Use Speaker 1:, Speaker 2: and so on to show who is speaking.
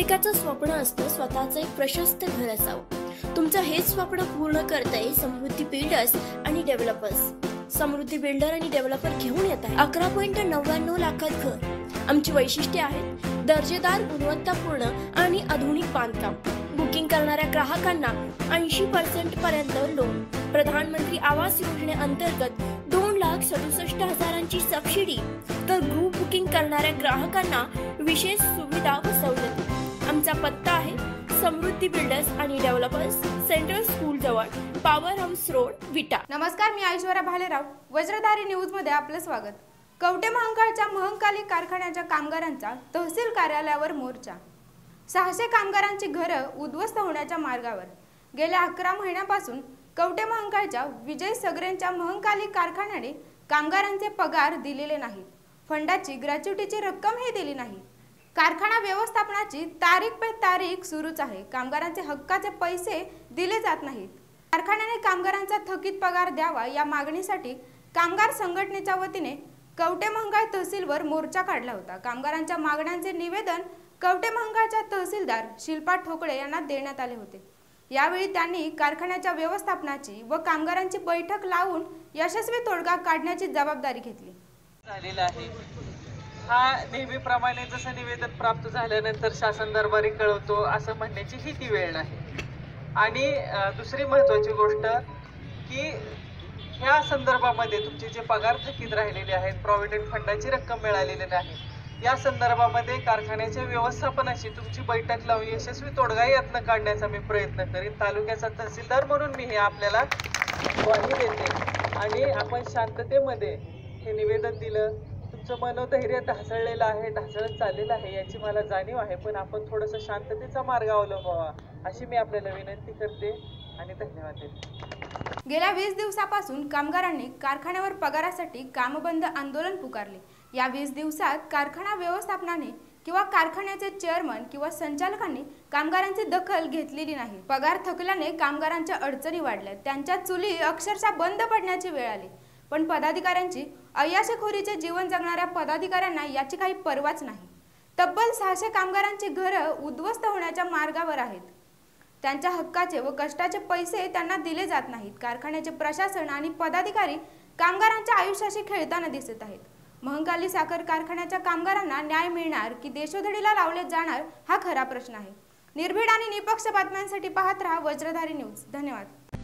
Speaker 1: प्रत्येकाचं स्वप्न असतं स्वतःचं एक प्रशस्त घर असावं। तुमचं हेच स्वप्न पूर्ण करताय समृद्धी बिल्डर्स आणि डेव्हलपर्स। समृद्धी बिल्डर आणि डेव्हलपर घेऊन येत आहे 11.99 लाखात घर। आमची वैशिष्ट्ये आहेत दर्जेदार, गुणवत्तापूर्ण आणि आधुनिक बांधकाम। बुकिंग करणाऱ्या ग्राहकांना 80% पर्यंत लोन। प्रधानमंत्री आवास योजनेअंतर्गत 2,67,000ची सबसिडी, तर ग्रुप बुकिंग करणाऱ्या ग्राहकांना विशेष सुविधा व सवलती। आमचा पत्ता आहे समृद्धी बिल्डर्स आणि डेव्हलपर्स, सेंट्रल स्कूल जवळ, पॉवर हाऊस रोड, विटा।
Speaker 2: नमस्कार, मी ऐश्वर्या भालेराव। वज्रधारी न्यूज मध्ये आपलं स्वागत। कवठे महांकाळच्या महंकाली कारखान्याच्या कामगारांचा तहसील कार्यालयावर मोर्चा। 600 कामगारांची घरं उद्ध्वस्त होण्याच्या मार्गावर। गेल्या 11 महिन्यापासून कवठे महांकाळच्या विजय सगरेंच्या महंकाली कारखान्याने कामगारांचे पगार दिलेले नाहीत। फंडाची ग्रॅच्युटीची रक्कमही दिली नाही। कारखाना व्यवस्थापनाची तारीख पे तारीख सुरूच आहे। कामगारांचे हक्काचे पैसे दिले जात नाहीत। कारखान्याने कामगारांचा थकीत पगार द्यावा या मागणीसाठी कामगार संघटनेच्या वतीने कवठे महांकाळ तहसीलवर मोर्चा काढला होता। कामगारांच्या मागण्यांचे निवेदन कवठे महांकाळच्या तहसीलदार शिल्पा ठोकळे यांना देण्यात आले होते। यावेळी त्यांनी कारखान्याच्या व्यवस्थापनाची व कामगारांची बैठक लावून यशस्वी तोडगा काढण्याची जबाबदारी घेतली।
Speaker 3: हा नेहमीप्रमाणे जसं निवेदन प्राप्त झाल्यानंतर शासन दरबारी कळवतो असं म्हणण्याची ही ती वेळ नाही। आणि दुसरी महत्त्वाची गोष्ट की ह्या संदर्भामध्ये तुमचे जे पगार थकीत राहिलेले आहेत, प्रॉव्हिडंट फंडाची रक्कम मिळालेली नाही, या संदर्भामध्ये कारखान्याच्या व्यवस्थापनाशी तुमची बैठक लावून यशस्वी तोडगा यातनं काढण्याचा मी प्रयत्न करीन। तालुक्याचा तहसीलदार म्हणून मी हे आपल्याला ग्वाही देते आणि आपण शांततेमध्ये हे निवेदन दिलं। तुमचं मनोधैर्य ढासळलेलं आहे, ढासळत चाललेलं आहे याची मला जाणीव आहे, पण आपण थोडंसं शांततेचा मार्ग अवलंबावा अशी मी आपल्याला विनंती करते आणि धन्यवाद देते।
Speaker 2: गेल्या 20 दिवसापासून कामगारांनी कारखान्यावर पगारासाठी कामबंद आंदोलन पुकारले। या 20 दिवसात कारखाना व्यवस्थापनाने किंवा कारखान्याचे चेअरमन किंवा संचालकांनी कामगारांची दखल घेतलेली नाही। पगार थकल्याने कामगारांच्या अडचणी वाढल्या, त्यांच्या चुली अक्षरशः बंद पडण्याची वेळ आली। पण पदाधिकाऱ्यांची अय्याशीखोरीचे जीवन जगणाऱ्या पदाधिकाऱ्यांना याची काही पर्वाच नाही। तब्बल 600 कामगारांची घरं उद्ध्वस्त होण्याच्या मार्गावर आहेत। त्यांच्या हक्काचे व कष्टाचे पैसे त्यांना दिले जात नाहीत। कारखान्याचे प्रशासन आणि पदाधिकारी कामगारांच्या आयुष्याशी खेळताना दिसत आहेत। महंकाली साखर कारखान्याच्या कामगारांना न्याय मिळणार की देशोधडीला लावले जाणार हा खरा प्रश्न आहे। निर्भीड आणि निपक्ष बातम्यांसाठी पाहत रहा वज्रधारी न्यूज। धन्यवाद।